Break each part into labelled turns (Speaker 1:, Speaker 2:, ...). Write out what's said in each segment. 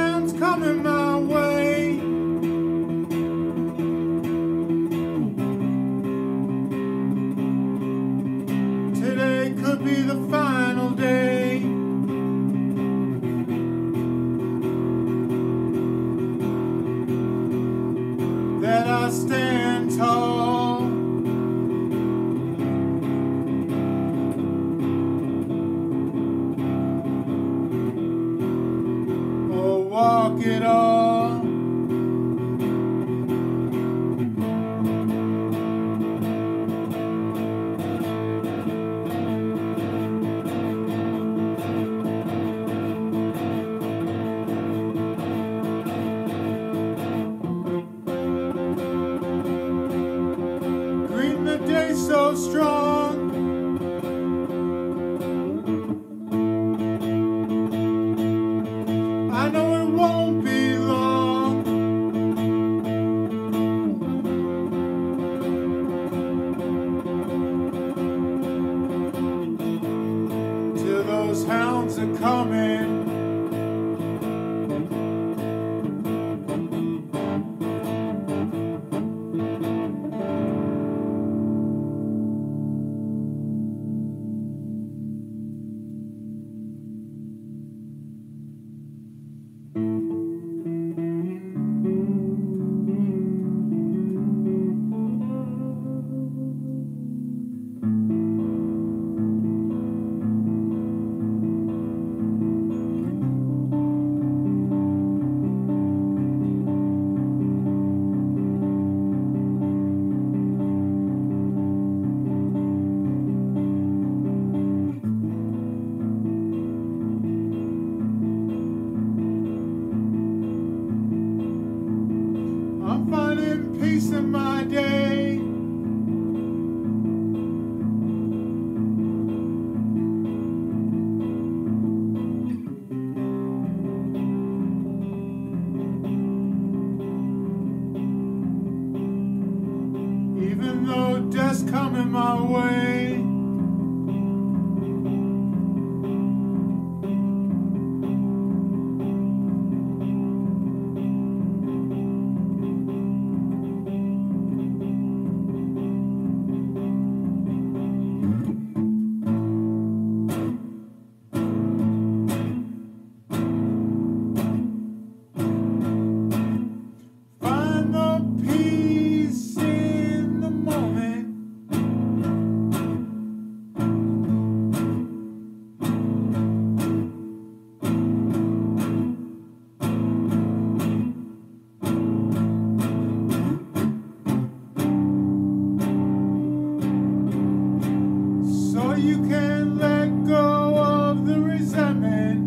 Speaker 1: hounds coming my way. Today could be the final day that I stand tall. Or walk it all. Greeting the day so strong. I know it won't be long till those hounds are coming. I'm finding peace in my day. Even though death's coming my way. Find the peace in the moment. So you can let go of the resentment.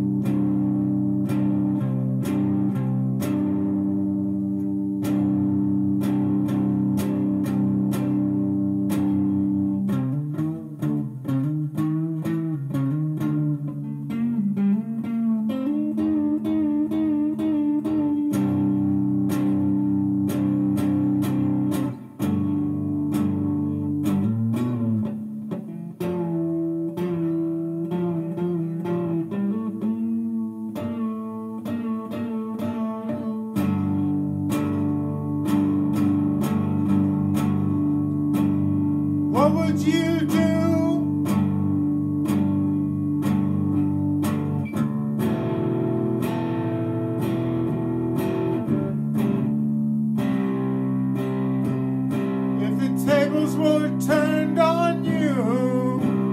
Speaker 1: What would you do if the tables were turned on you?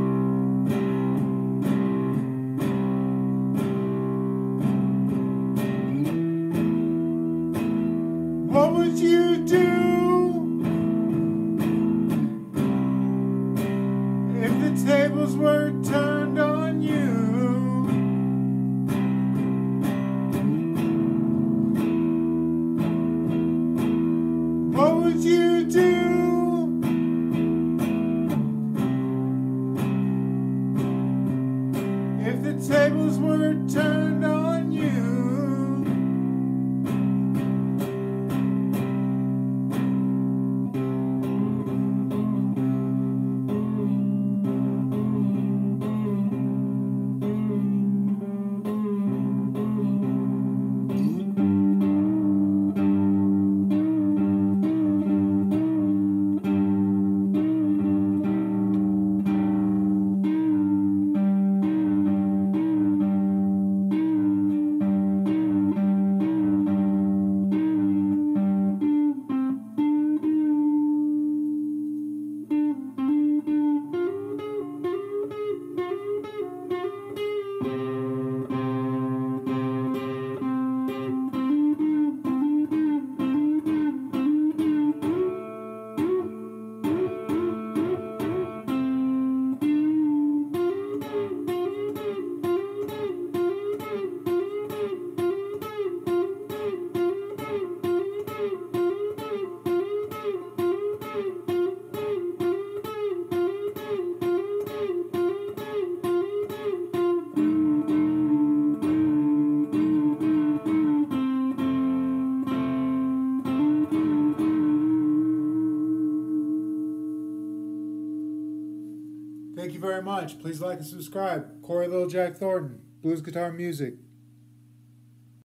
Speaker 1: What would you do if the tables were turned on you? What would you do if the tables were turned on you? Thank you very much. Please like and subscribe. Corey Little Jack Thornton, Blues Guitar Music.